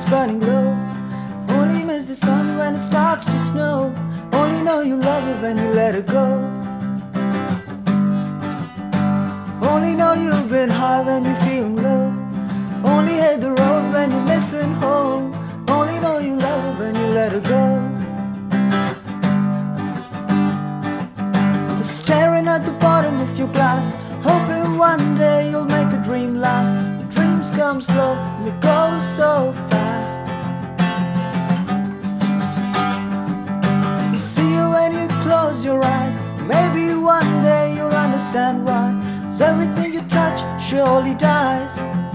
burning low. Only miss the sun when it starts to snow. Only know you love her when you let her go. Only know you've been high when you're feeling low. Only hate the road when you're missing home. Only know you love her when you let her go. Staring at the bottom of your glass, hoping one day you'll make a dream last. But dreams come slow and they go so fast. You see her when you close your eyes. Maybe one day you'll understand why. 'Cause everything you touch surely dies.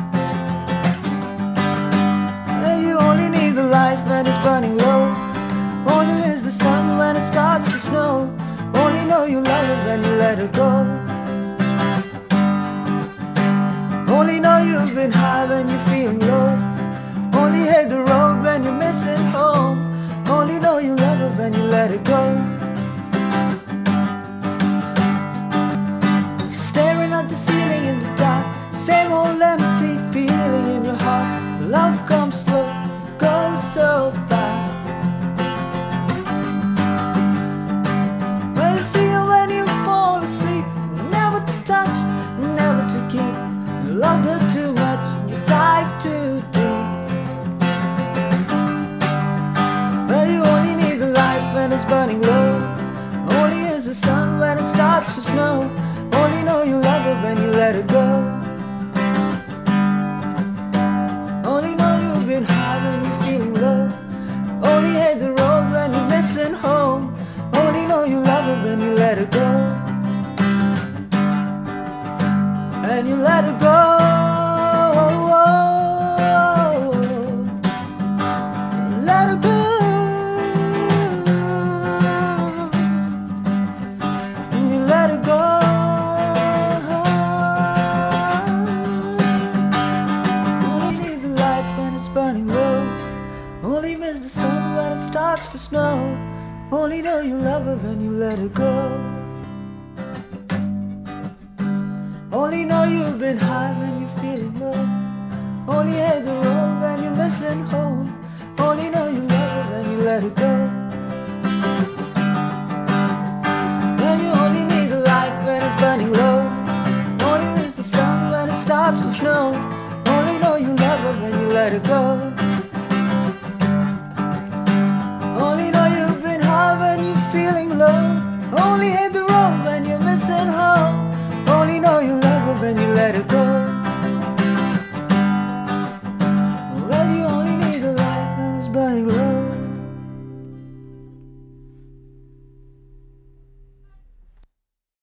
And you only need the light when it's burning low. Only miss the sun when it starts to snow. Only know you love her when you let her go. Only know you've been high when you're feeling low. Only hate the road when you're missing home. Only know you love her when you let her go. Staring at the ceiling in the dark, same old empty feeling in your heart. Love comes slow, goes so fast. Well, you see her when you fall asleep, never to touch, never to keep. You love her too much, you dive too deep. Well, you only need the light when it's burning low. Only is the sun when it starts to snow. Only know you love her when you let her go. Only know you've been high when you're feeling low. Only hate the road when you're missing home. Only know you love her when you let her go. And you let her go. Let her go. And you let her go. Only need the light when it's burning low. Only miss the sun when it starts to snow. Only know you love her when you let her go. Only know you've been high when you're feeling low. Only hate the road when you're missing home. Only know you love her when you let her go. And you only need the light when it's burning low. Only miss the sun when it starts to snow. Only know you love her when you let her go.